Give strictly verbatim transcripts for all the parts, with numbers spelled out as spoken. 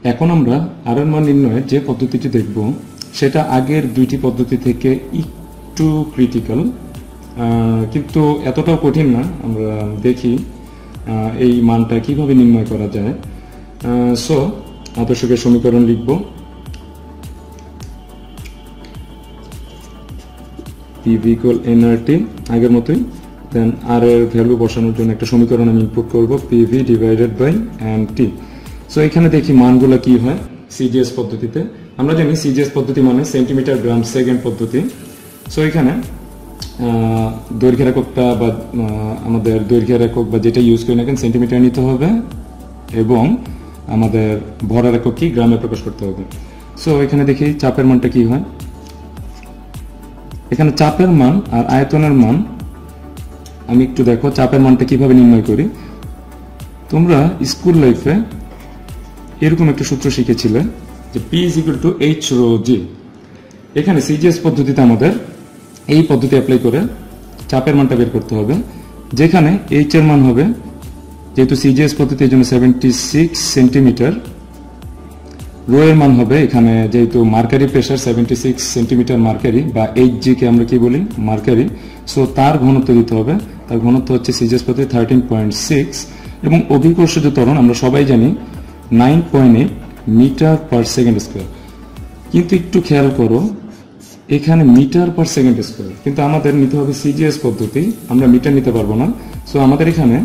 এখন আমরা আর এর মান নির্ণয়ের যে পদ্ধতিটি দেখব সেটা আগের দুইটি পদ্ধতি থেকে একটু ক্রিটিক্যাল, কিন্তু এতটাও কঠিন না। আমরা দেখি এই মানটা কিভাবে নির্ণয় করা যায়। সো আদর্শকের সমীকরণ লিখব, পিভি ইকুয়াল এনআরটি আগের মতোই। দেন আর এর ভ্যালু বসানোর জন্য একটা সমীকরণ আমি ইনপুট করব, PV divided by NT. So এখানে দেখি মানগুলো কি হয় সিজিএস পদ্ধতিতে। আমরা জানি সিজিএস পদ্ধতি মানে সেন্টিমিটার গ্রাম সেকেন্ড পদ্ধতি। সো এখানে দৈর্ঘ্যের এককটা বা আমাদের দৈর্ঘ্যের একক বা যেটা ইউজ করি না কেন সেন্টিমিটার নিতে হবে এবং আমাদের ভরের একক কি গ্রামে প্রকাশ করতে হবে। সো এখানে দেখি চাপের মানটা কি হয়। এখানে চাপের মান আর আয়তনের মান আমি একটু দেখো চাপের মানটা কিভাবে নির্ণয় করি। তোমরা স্কুল লাইফে এরকম একটা সূত্র শিখেছিলে যে P is equal to H rho G. এখানে সিজিএস পদ্ধতিতে আমাদের এই পদ্ধতি অ্যাপ্লাই করে চাপের মানটা বের করতে হবে, যেখানে এইচ এর মান হবে যেহেতু সিজিএস পদ্ধতির জন্য সেভেন্টি সিক্স সেন্টিমিটার, রো এর মান হবে এখানে যেহেতু mercury pressure seventy six centimetre mercury বা এইচ জি কে আমরা কি বলি মার্কারি। সো তার ঘনত্ব দিতে হবে, তার ঘনত্ব হচ্ছে সিজিএস পদ্ধতি থার্টিন পয়েন্ট সিক্স এবং অভিকর্ষজ ত্বরণ আমরা সবাই জানি nine point eight metre per second square. কিন্তু একটু খেয়াল করো এখানে মিটার পার সেকেন্ড স্কোয়ার, কিন্তু আমাদের নিতে হবে সিজিএস পদ্ধতি, আমরা মিটার নিতে পারবো না। সো আমাদের এখানে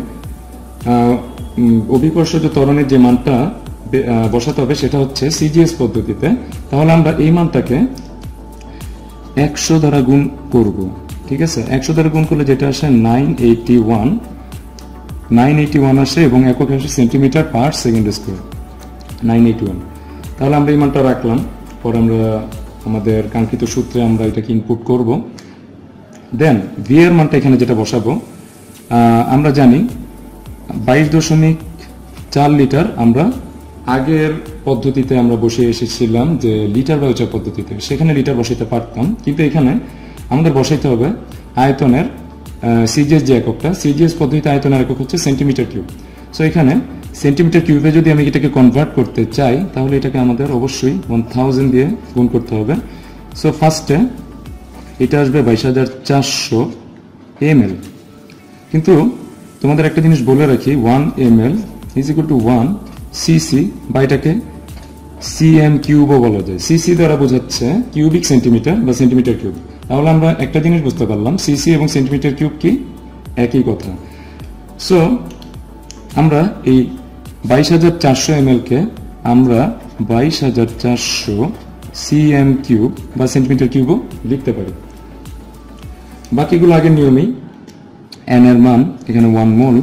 অভিকর্ষজ ত্বরণের যে মানটা বসাতে হবে সেটা হচ্ছে সিজিএস পদ্ধতিতে। তাহলে আমরা এই মানটাকে একশো দ্বারা গুণ করব, ঠিক আছে। একশো দ্বারা গুণ করলে যেটা আসে nine eighty one nine eighty one আসে এবং একক আসে centimetre per second square nine eighty one. তাহলে আমরা এই মানটা রাখলাম, পরে আমরা আমাদের কাঙ্ক্ষিত সূত্রে আমরা এটাকে ইনপুট করব। দেন ভি এর মানটা এখানে যেটা বসাবো আমরা জানি বাইশ দশমিক চার লিটার আমরা আগের পদ্ধতিতে আমরা বসে এসেছিলাম যে লিটার বায়ু চাপ পদ্ধতিতে, সেখানে লিটার বসাইতে পারতাম, কিন্তু এখানে আমাদের বসাইতে হবে আয়তনের সিজিএস যে এককটা, সিজিএস পদ্ধতিতে আয়তনের একক হচ্ছে সেন্টিমিটার কিউব। সো এখানে সেন্টিমিটার কিউবে যদি আমি এটাকে কনভার্ট করতে চাই তাহলে এটাকে আমাদের অবশ্যই ওয়ান থাউজেন্ড দিয়ে গুণ করতে হবে। সো ফার্স্টে এটা আসবে বাইশ হাজার চারশো এম এল, কিন্তু তোমাদের একটা জিনিস বলে রাখি one M L is equal to one CC বা এটাকে সিএম কিউবও বলা যায়। সিসি দ্বারা বোঝাচ্ছে কিউবিক সেন্টিমিটার বা সেন্টিমিটার কিউব। তাহলে আমরা একটা জিনিস বুঝতে পারলাম সিসি এবং সেন্টিমিটার কিউব কি একই কথা। সো আমরা এই বাইশ হাজার চারশো এম এল কে আমরা বাইশ হাজার চারশো সিএম কিউব বা সেন্টিমিটার কিউবও লিখতে পারি। বাকিগুলো আগের নিয়মেই, এন এর মান এখানে ওয়ান মোল,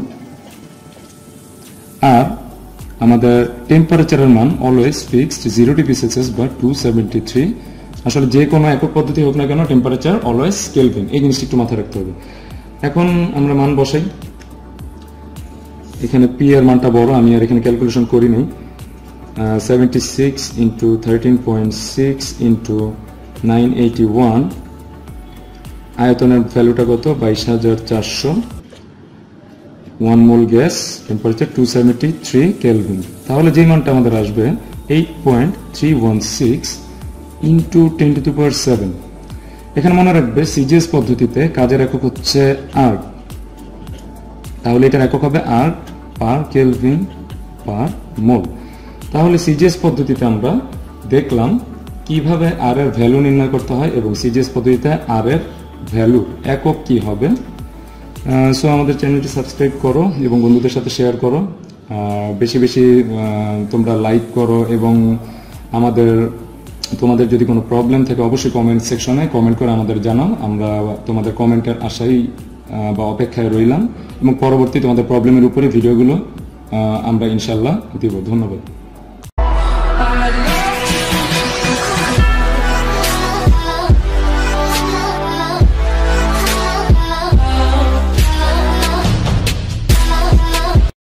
আর আমাদের টেম্পারেচারের মান always fixed zero degree Celsius বা টু সেভেন্টি থ্রি। আসলে যে কোনো একক পদ্ধতি হোক না কেন টেম্পারেচার অলওয়েজ কেলভিন, এই জিনিসটি একটু মাথায় রাখতে হবে। এখন আমরা মান বসাই। এখানে পি এর মানটা বড়, আমি আর এখানে ক্যালকুলেশন করি নাই। Seventy six into thirteen point six into nine eighty one, আয়তনের ভ্যালুটা কত বাইশ হাজার চারশো, one mole gas, temperature two seventy three kelvin. তাহলে যে মানটা আমাদের আসবে eight point three one six into ten to the power seven. এখানে মনে রাখবে সিজিএস পদ্ধতিতে কাজের একক হচ্ছে আর্ক, তাহলে এটার একক হবে আর্ক পার কেলভিন পার মোল। তাহলে সিজিএস পদ্ধতিতে আমরা দেখলাম কিভাবে আর এর ভ্যালু নির্ণয় করতে হয় এবং সিজিএস পদ্ধতিতে আর এর ভ্যালু একক কি হবে। সো আমাদের চ্যানেলটি সাবস্ক্রাইব করো এবং বন্ধুদের সাথে শেয়ার করো, বেশি বেশি তোমরা লাইক করো এবং আমাদের তোমাদের যদি কোনো প্রবলেম থাকে অবশ্যই কমেন্ট সেকশনে কমেন্ট করে আমাদের জানাও। আমরা তোমাদের কমেন্টের আশাই বা অপেক্ষায় রইলাম এবং পরবর্তী তোমাদের প্রবলেমের উপরে ভিডিওগুলো আমরা ইনশাল্লাহ দিব। ধন্যবাদ।